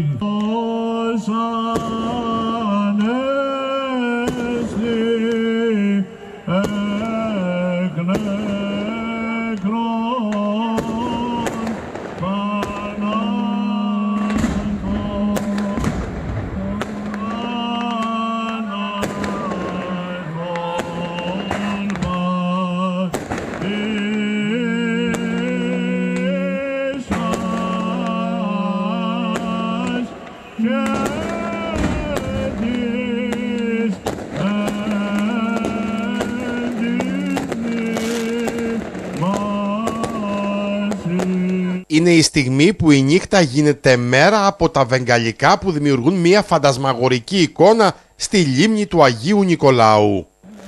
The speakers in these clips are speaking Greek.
Είναι η στιγμή που η νύχτα γίνεται μέρα από τα βεγγαλικά που δημιουργούν μια φαντασμαγορική εικόνα στη λίμνη του Αγίου Νικολάου.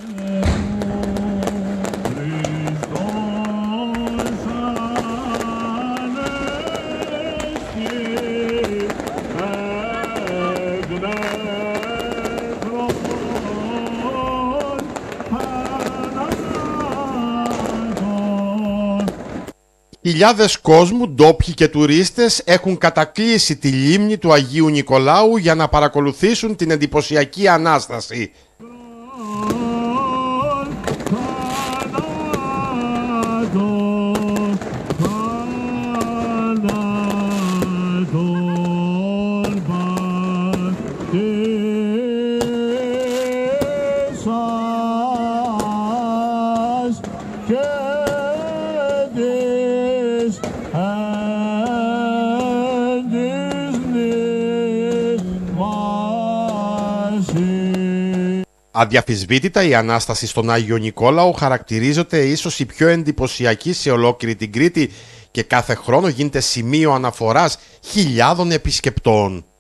Χιλιάδες κόσμου, ντόπιοι και τουρίστες έχουν κατακλείσει τη λίμνη του Αγίου Νικολάου για να παρακολουθήσουν την εντυπωσιακή Ανάσταση. Αδιαφυσβήτητα η Ανάσταση στον Άγιο Νικόλαο χαρακτηρίζεται ίσως η πιο εντυπωσιακή σε ολόκληρη την Κρήτη και κάθε χρόνο γίνεται σημείο αναφοράς χιλιάδων επισκεπτών.